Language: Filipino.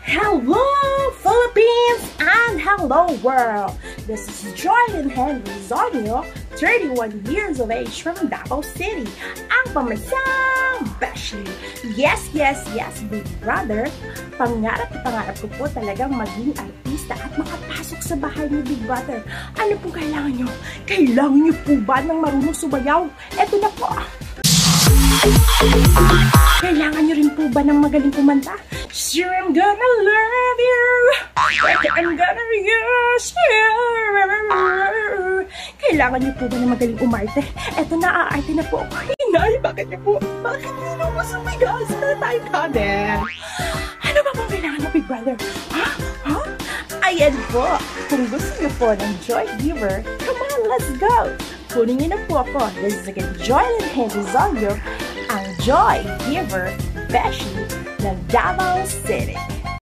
Hello, Philippines, and hello, world. This is Joilen Zonio, 31 years of age from Davao City, ang pamansang beshie. Yes, big brother. Pangarap ko po talagang maging artista at makapasok sa bahay ni Big Brother. Ano po kailangan nyo? Kailangan nyo po ba ng marunong sumayaw? Eto na po. Kailangan nyo rin po ba ng magaling kumanta? Sure, I'm gonna love you, I'm gonna use you. Kailangan nyo po ba ng magaling umarte? Eto na, aarte na po ako. Hinay, bakit nyo po? Bakit nyo naman sa bigas na tayo kanin? Ano ba pong kailangan ng Big Brother? Ha? Ayan po. Kung gusto nyo po ng joy giver, come on, let's go. Kunin nyo na po ako. This is again Joilen Zonio, ang joy giver beshie ng Davao City.